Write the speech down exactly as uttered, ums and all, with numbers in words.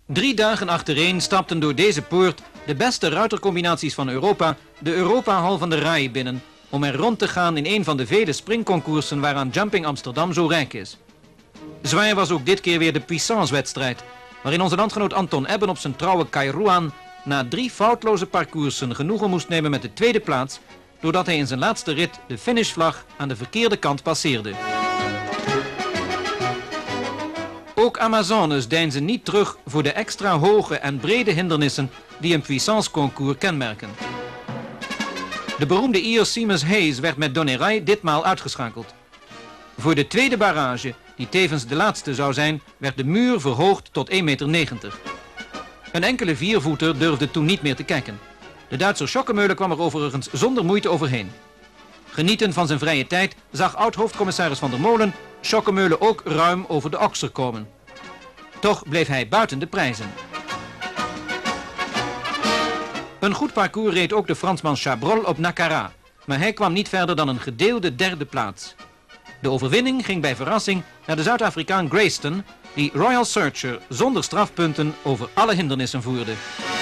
Drie dagen achtereen stapten door deze poort de beste ruitercombinaties van Europa de Europa-hal van de Rai binnen om er rond te gaan in een van de vele springconcoursen waaraan Jumping Amsterdam zo rijk is. Zwaar was ook dit keer weer de Puissance-wedstrijd, waarin onze landgenoot Anton Ebben op zijn trouwe Kairouan na drie foutloze parcoursen genoegen moest nemen met de tweede plaats, doordat hij in zijn laatste rit de finishvlag aan de verkeerde kant passeerde. Ook Amazones deinzen niet terug voor de extra hoge en brede hindernissen die een Puissance-concours kenmerken. De beroemde Ier Seamus Hayes werd met Donerai ditmaal uitgeschakeld. Voor de tweede barrage, die tevens de laatste zou zijn, werd de muur verhoogd tot één meter negentig. Een enkele viervoeter durfde toen niet meer te kijken. De Duitser Schockemöhle kwam er overigens zonder moeite overheen. Genietend van zijn vrije tijd zag oud-hoofdcommissaris Van der Molen Schockemöhle ook ruim over de okser komen. Toch bleef hij buiten de prijzen. Een goed parcours reed ook de Fransman Chabrol op Nacara, maar hij kwam niet verder dan een gedeelde derde plaats. De overwinning ging bij verrassing naar de Zuid-Afrikaan Grayston, die Royal Searcher zonder strafpunten over alle hindernissen voerde.